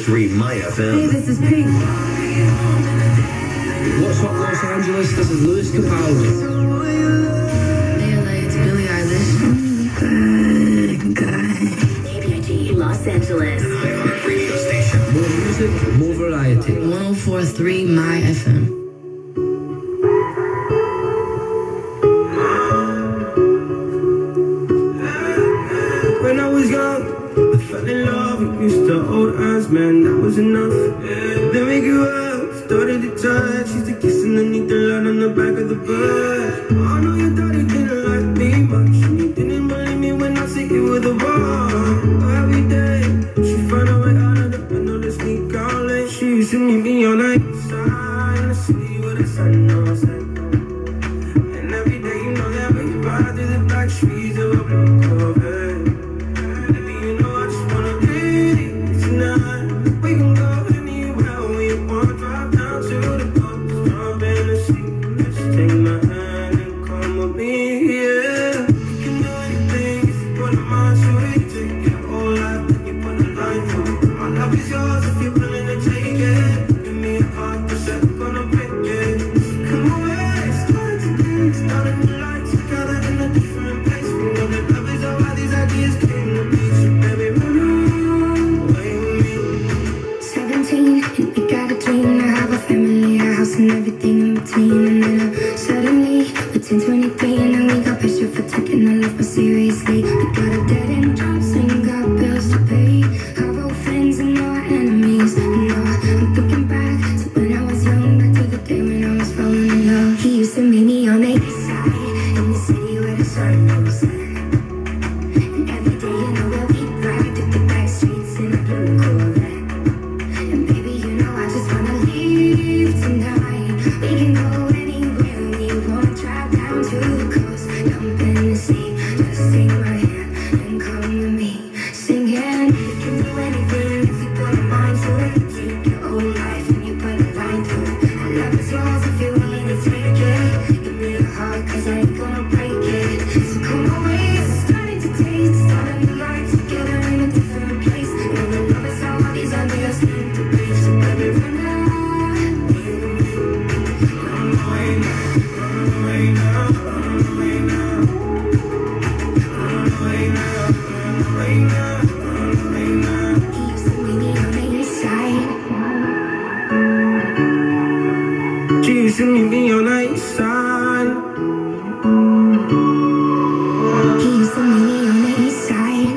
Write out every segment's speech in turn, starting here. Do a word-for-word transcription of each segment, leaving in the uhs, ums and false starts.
point three My F M. Hey, this is Pink. What's up, Los Angeles? This is Lewis Capaldi. Hey, L A, it's Billie Eilish. Bad guy. K B I G Los Angeles. iHeart radio station. More music, more variety. one oh four point three My F M. When I was young, I fell in love. We used to hold hands, man, that was enough. Then we grew up, started to touch. Used to kiss underneath the light on the back of the bus. I know your daddy didn't like me much, and he didn't believe me when I said you were the one. But every day, she found a way out of the window to sneak out late. She used to meet me on the east side in the city where the sun don't set. And every day, you know that we ride through the backstreets of a blue Corvette. Baby, you know I just wanna be tonight. We can go anywhere we want. Drive down to the coast, jump in the sea. Just take my hand and come with me, yeah. We can do anything if you put a mind to it. Take your whole life and you put a line through it. My love is yours if you're willing to take it. Give me a heart that's never gonna break it. Come away, start today, starting the light together in a different place. We know that love is all why these ideas came to be. So baby, run away with me. seventeen, and we got a dream to have a family, a house and everything in between. And then uh, suddenly, we turned twenty-three, and now we got pressure for taking our life more seriously. We got a dead end job, so you got bills to pay. Our old friends and our enemies. And now I'm thinking back to when I was young, back to the day when I was falling in love. He used to meet me on the east side, in the city where the sun goes set. And every day, you know, we'll be right through the back streets in a blue Corvette. And baby, you know I just wanna leave tonight. We can go anywhere we want. Drive down to the coast, jump in the sea. Just take my hand and come with me, singing. We can do anything if you put a mind to it. Take your whole life and you put a line through it. My love is yours if you're willing to take it. Give me a heart 'cause I ain't gonna break it. So come away, it's starting to taste. Starting the light together in a different place. And the love is how all these ideas came to be. So baby, run away with me. Run away now, run away now, run away now. Run away now, run away now, run away now. He used to meet me on the east side. She used to meet me on the east side. He used to meet me on the east side.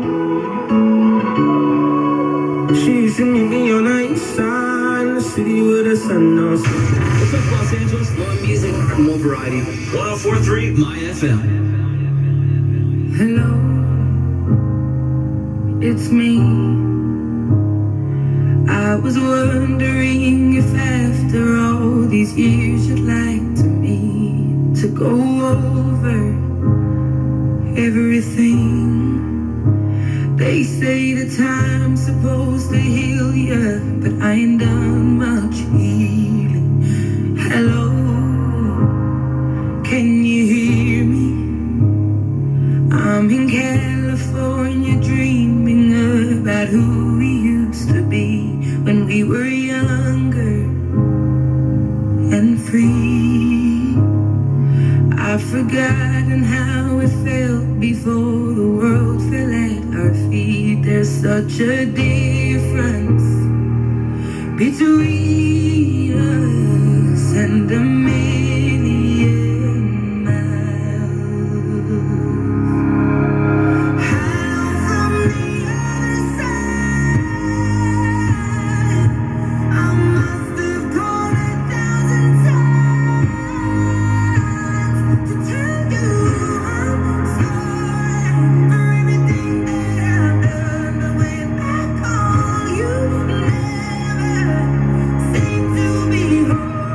She used to meet me on the east side in the city where the sun don't set. What's up, Los Angeles? More music, more variety. one oh four point three My F M. Hello, it's me. I was wondering if after all these years you'd like to me to go over everything. They say the time's supposed to heal ya, but I ain't done much healing. Hello, can you hear me? I'm in California dreaming about who we used to be when we were younger and free. I've forgotten how it felt before the world fell at our feet. There's such a difference between us and a million miles. Hello from the other side. I must have called a thousand times to tell you I'm sorry for everything that I've done. But when I call you, never seem to be home.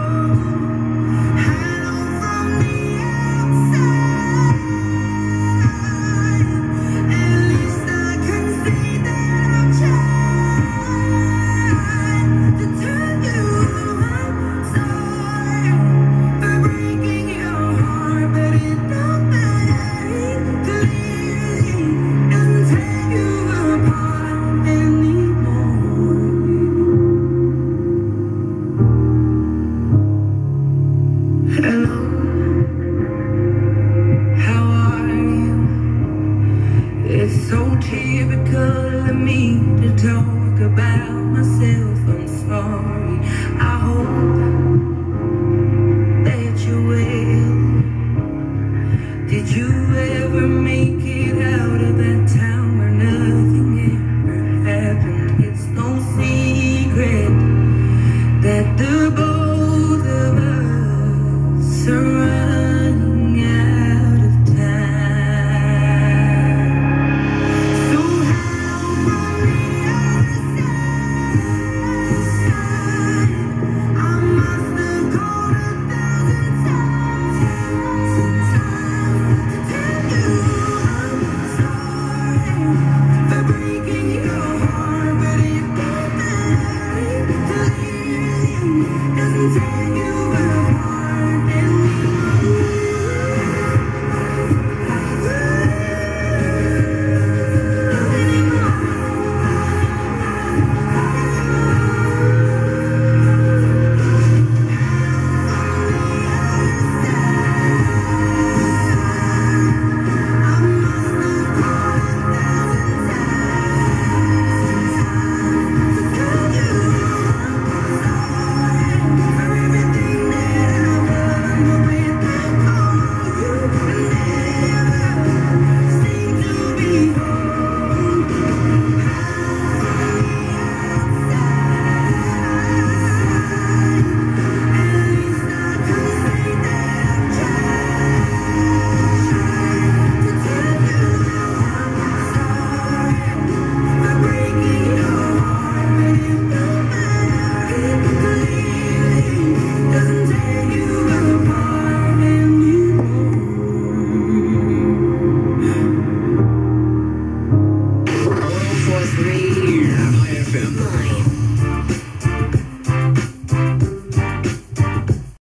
so typical of me to talk about myself. I'm sorry. I hope